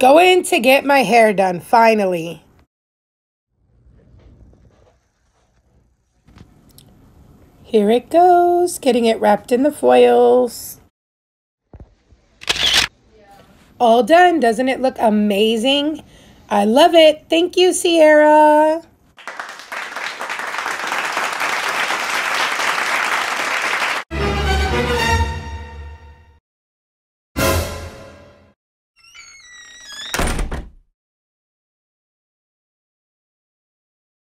Going to get my hair done, finally. Here it goes, getting it wrapped in the foils. All done. Doesn't it look amazing? I love it. Thank you, Sierra.